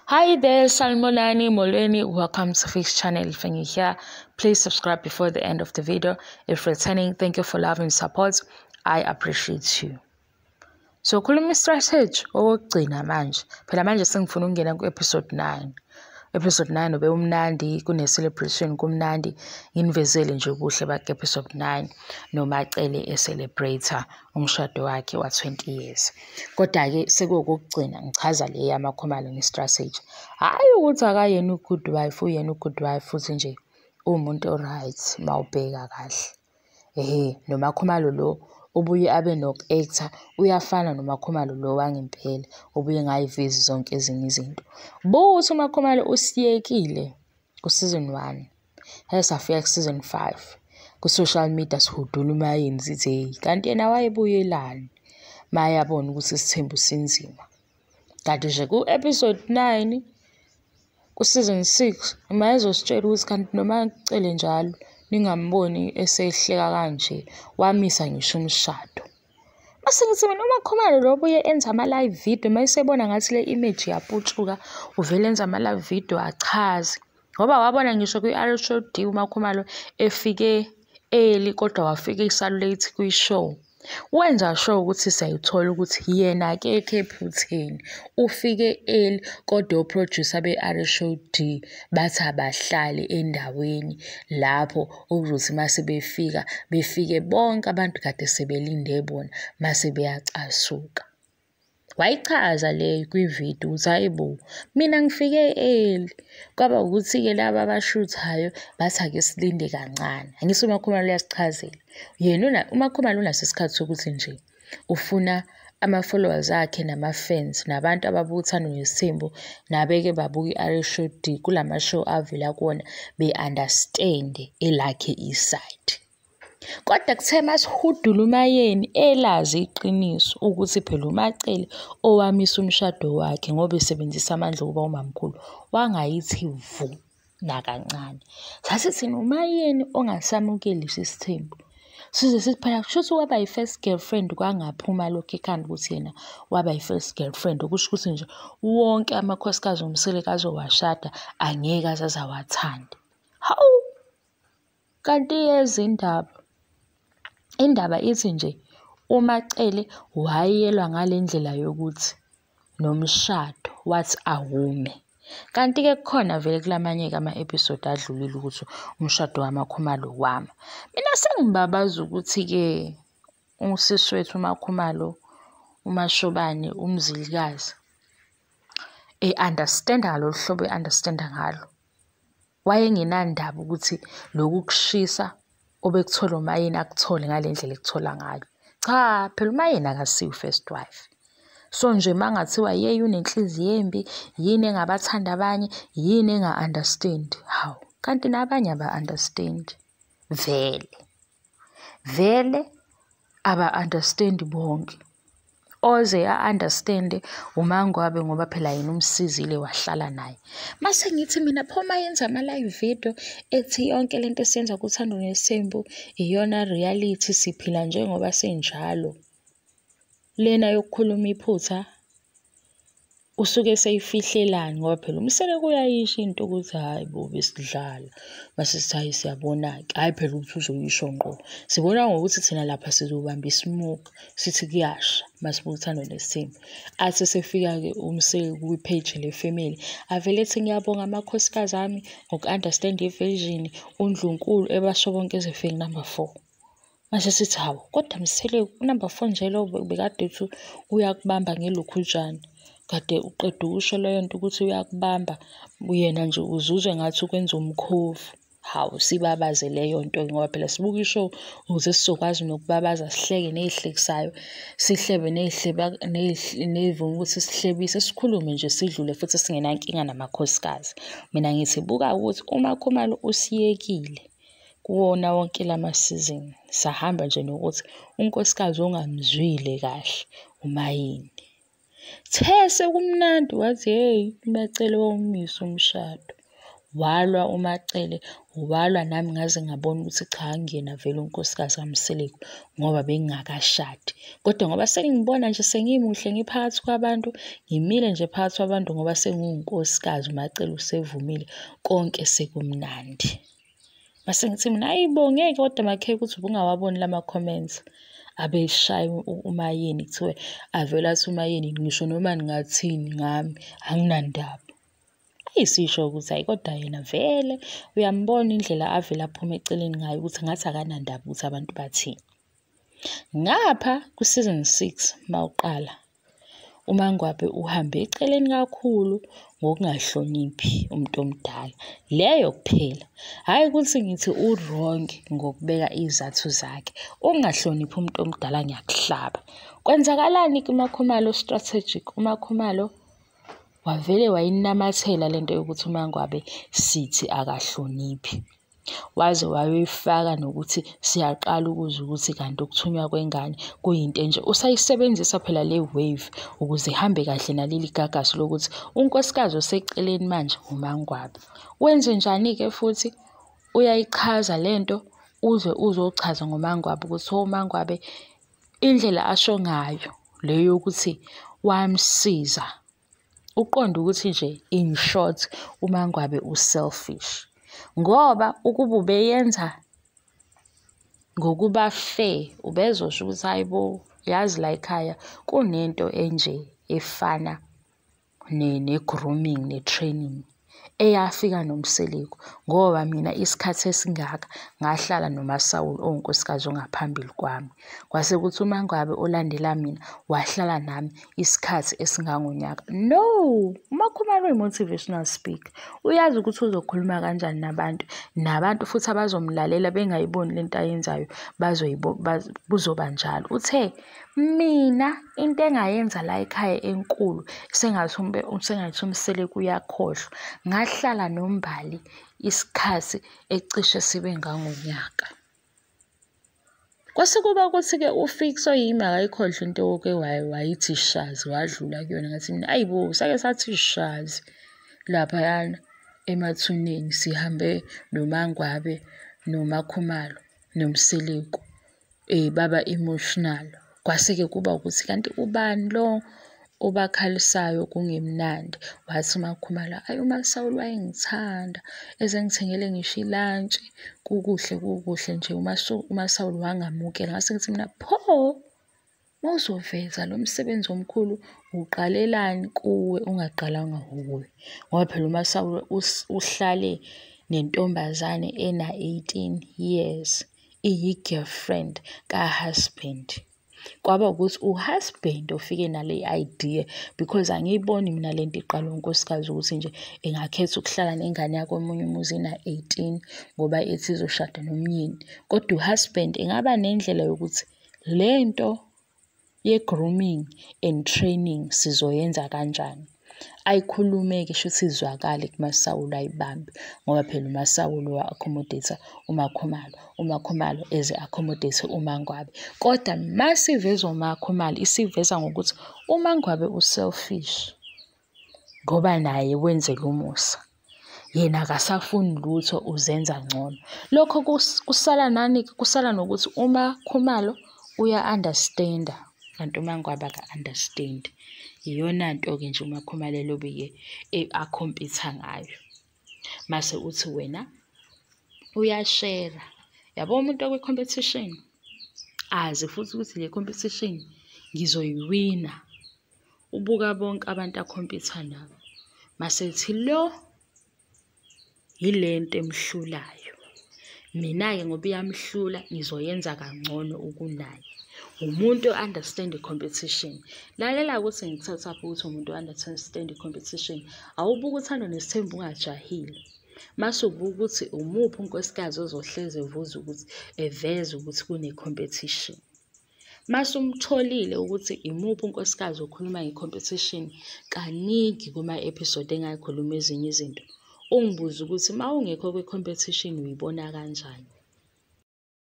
Hi there, Salmonani Molweni. Welcome to Fix Channel. If you're here, please subscribe before the end of the video. If returning, thank you for love and support. I appreciate you. So, khuluma strategy okugcina manje. Phela manje sengifuna ukungena ku-episode 9. Episode 9 ube umnandi, kune-celebration kumnandi. Nginivezele nje ubuhle baka-episode 9 nomacele e-celebrator umshado wakhe wa-20 years. Kodwa-ke sekukugcina ngichaza le yaMakhumalo ngestrategy. Hhayi ukuthi akayena u-good wife, uyena u-good wife futhi nje uwumuntu o-right mawubheka kahle. NoMakhumalo lo ubuye abe noku-actor uyafana noMakhumalo lo wangempela ubuye ngayivezi zonke ezinye izinto. Buthi uMakhumalo usiyekile ku-season 1 safika ku-season 5 ku-social media sihudula umayeni sithi hey, kanti yena wayebuyelani mayabona ukuthi isithembu sinzima. Kanti nje ku-episode 9 ku-season 6 mayezositshela ukuthi kanti noma ngicele njalo ningamboni esehleka kanje wamisa ngisho umshado. Mase ngithi mina uMakhumalo lo buye enza ama-live video mayesebona ngathi le image yaputshuka uvele enza ama-live video achaze ngoba wabona ngisho kwi-RSOD uMakhumalo efike early kodwa wafika isalulate kwi-show. Wenza sure ukuthi siyayithola ukuthi yena akekho ephutheni ufike early kodwa oproducer be-RSOD bathi abahlale endaweni lapho ukuze mase befike bonke abantu kade sebelinde bona mase beyacasuka. Wayichaza le kwi-video ukuthi hayibo mina ngifike early kwaba ukuthi-ke laba abashuthayo bathi ake silinde kancane. Angithi uMakhumalo uyasichazela yena uMakhumalo unaso isikhathi sokuthi nje ufuna ama-followers akhe nama-fans nabantu ababuka Uthando Nes'thembu nabeke babuka i-RSOD kulama-show avela kuwona be-understand elakhe iside. Kodwa kuthe masihudula umayeni elazi iqiniso ukuthi phela umacele owamisa umshado wakhe ngoba esebenzisa amandla ukuba umamkhulu wangayithi vu nakancane. Sasithi umayeni ongasamukeli isithembu size sithi phela kushuthi waba yi-first girlfriend kwangaphuma lokho ekhanda ukuthi yena waba yi-first girlfriend okusho ukuthi nje wonke amakhosikazi Mseleku azowashada angeke azawathanda. Hawu kanti yeza indaba ithi nje umacele wayelwa ngale ndlela yokuthi nomshado wathi awume. Kanti-ke kukhona vele kulamanye-ke ama-episode adlulile ukuthi umshado wamakhumalo wama. Mina sengibabaza ukuthi-ke usisi wethu uMakhumalo uMashobane umzilikazi understanda ngalolu hlobo understanda ngalo. Wayengenandaba ukuthi lokhu kushisa obekuthola umayeni akuthole ngale ndlela ekuthola ngayo. Cha, phela umayeni akasiyo first wife. So nje mangathiwa yeye unenhliziyo embi, yini engabathanda abanye, yini enga-understand. Hawu, kanti nabanye aba-understand. Vele aba-understand bonke. Oze a-understand uMangabe ngoba phela yena umsizile wahlala naye. Mase ngithi mina pho mayenza ama-live video ethi yonke lento esiyenza kuThando Nes'thembu iyona reality siphila njengoba senjalo. Lena yokukhuluma iphutha usuke seyifihlelani ngoba phela Mseleku uyayisho into ukuthi hayi bo besidlala mase sithi hayi siyabona-ke hayi phela ukuthi uzoyisho ngqo sibona ngokuthi thina lapha sizobamba ismoke sithi kuyasha masibuka Uthando Nes'thembu athi sefika-ke uMseleku kwi-page le-family avele ethi ngiyabonga amakhosikazi ami ngoku-understand i-version uNdlunkulu ebasho bonke ezefeni number 4. Mase sithi hawu kodwa Mseleku number 4 nje lo bekade uthi uyakubamba ngelokhujana kade uqeda ukusho leyo nto ukuthi uyakubamba yena nje uzuzwe ngathi ukwenza umkhovu. Hawu sibabaze leyo nto ngoba phela sibuka ishow ukuze sizokwazi nokubabaza sihleke nezihlekisayo sihlebe nevuma ukuthi sihlebise sikhulume nje sidlule futhi singenankinga namakhosikazi. Mina ngithi buka ukuthi uMakhumalo usiyekile kuwona wonke lama-season sahamba nje nokuthi unkosikazi ongamzwile kahle umayeni. These kumnandi wathi hey umacele wawumisa umshado walwa uMacele, walwa nami ngaze ngabona ukuthi cha angiyena vele unkosikazi kaMseleku ngoba bengingakashadi. Kodwa ngoba sengibona nje sengimuhle ngiphakathi kwabantu, ngimile nje phakathi kwabantu ngoba sengiwunkosikazi, uMacele usevumile, konke sekumnandi. Mase ngithi mina hayibo ngeke kodwa makheke ukuthi ubungawaboni lama comments abeshaya uMayeni, kuthiwe avela athi uMayeni ngisho noma ningathini ngami anginandaba. Ayisisho ukuthi hayi kodwa yena vele uyambona indlela avela aphuma eceleni ngayo ukuthi ngathi akanandaba ukuthi abantu bathini. Ngapha ku-season 6 mawuqala uMangwabe uhambe eceleni kakhulu ngokungahloniphi umuntu omdala. Leyo kuphela. Hhayi ukuthi ngithi u-wrong ngokubeka izathu zakhe. Ukungahloniphi umuntu omdala ngiyakuhlaba. Kwenzakalani kuMakhumalo strategic? uMakhumalo wavele wayinamathela lento yokuthi uMangwabe sithi akahloniphi. Waze wayoyifaka nokuthi siyaqala ukuzwa ukuthi kanti ukuthunywa kwengane kuyinto enje. Usayisebenzisa phela le wave ukuze ihambe kahle naleli gagasi lokuthi unkosikazi oseceleni manje uMangwabe. Wenze njani-ke futhi? Uyayichaza lento uze uzochaza ngoMangwabe ukuthi uMangwabe indlela asho ngayo leyo yokuthi wamsiza. Uqonda ukuthi nje in short uMangwabe u-selfish. Ngoba ukuba ubeyenza ngokuba fair, ubezosho ukuthi hayibo yazi la ekhaya kunento enje efana ne-grooming ne-training eyafika noMseleku. Ngoba mina isikhathi esingaka ngahlala noMasawulu onkosikazi ongaphambili kwami. Kwase kuthi uMangwabe olandela mina wahlala nami isikhathi esingangonyaka. No, uMakhumalo uyi-motivational speaker. Uyazi ukuthi uzokhuluma kanjani nabantu futhi abazomlalela bengayiboni lento ayenzayo buzoba njalo. Uthe mina into engayenza la ekhaya enkulu sengathi uMseleku uyakhohlwa. Ngahlala noMbali isikhathi ecishe sibe ngangonyaka. Kwase kuba ukuthi-ke uFix oyimi akayikhohlwa into yoke wayithi shazi wadlula kuyona. Ngathi mina ayibo sake sathi shazi laphayana emathuneni sihambe noMangwabe noMakhumalo noMseleku baba emotional. Kwase-ke kuba ukuthi kanti ubani lo obakhalisayo kungemnandi? Wathi uMakhumalo ayi uMasawulu wayengithanda ezengithengele ngisho ilantshi kukuhle nje. uMasawulu wangamukela. Ngase ngithi mina pho mawuzoveza lo msebenzi omkhulu uqalelani kuwe ungaqalanga kuwe? Ngoba phela uMasawulu uhlale nentombazane ena-18 years iyi-girlfriend ka-husband. Kwaba ukuthi uhusband ofike nale idea because angiyiboni mina lento iqala unkosikazi ukuthi nje engakhetha ukuhlala nengane yakhe omunye umuzi ena-18 ngoba ethi izoshada nomyeni. Kodwa uhusband engaba nendlela yokuthi lento ye-grooming and training sizoyenza kanjani. Ayikhulume-ke shuthi izwakale kuMasawulu ayibambe ngoba phela uMasawulu wa-accommodate uMakhumalo eze-accommodate uMangwabe. Kodwa masiveza uMakhumalo isiveza ngokuthi uMangwabe u-selfish ngoba naye wenzela umusa. Yena akasafuni lutho uzenza ngcono. Lokho kusala nani? Kusala nokuthi uMakhumalo uya-understanda kanti uMangwabe aka-understand. Iyona nto-ke nje uMakhumalo elobe-ke akhompitha ngayo. Mase uthi wena uyashera. Yabo umuntu okwe-competition azi futhi ukuthi le competition ngizoyiwina. Ubuka bonke abantu akhompitha nabo. Mase ethi lo yilento emhlulayo. Mina-ke ngoba iyamhlula ngizoyenza kangcono ukunaye. Umuntu understand i-competition. Lalela ukuthi ngithatha apho ukuthi umuntu understand i-competition. Awubuka Uthando Nes'thembu ungajahile. Mase ubuka ukuthi umuphi unkosikazi ozohleze eveza ukuthi kune-competition. Mase umtholile ukuthi imuphi unkosikazi okhuluma nge-competition kaningi kuma-episode engayikhuluma ezinye izinto. Ungibuza ukuthi ma ungekho kwe-competition uyibona kanjani?